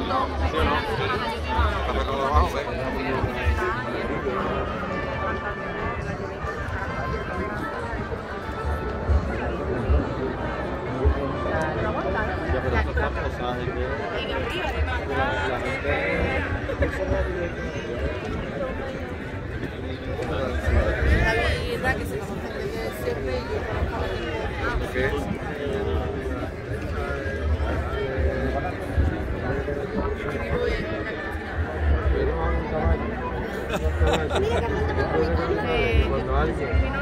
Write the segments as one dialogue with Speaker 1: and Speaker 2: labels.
Speaker 1: ¿Sí o no? Está tocado abajo, ¿ves? Ya, pero eso está posado, ¿y qué? La gente...
Speaker 2: La verdad que se nos ofende siempre y yo conozco
Speaker 1: ¿Qué? Cuando alguien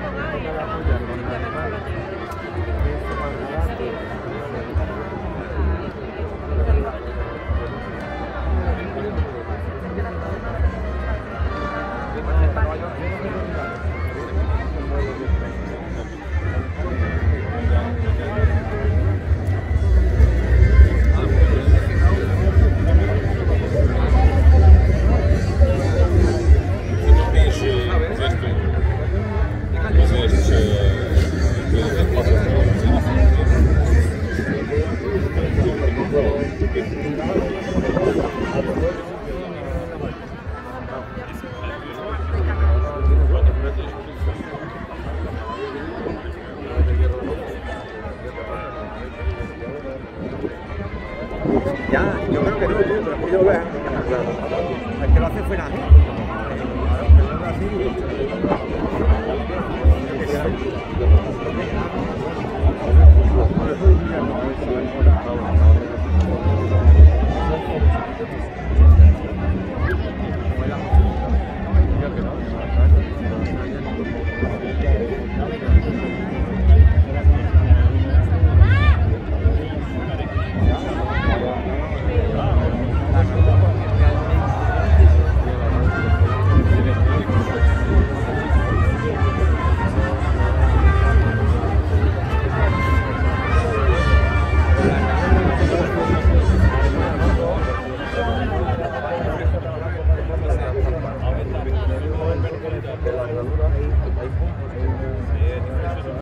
Speaker 3: Ya, yo creo que no, tío, pero es que yo lo veo. El que lo hace fue Nazi. Claro,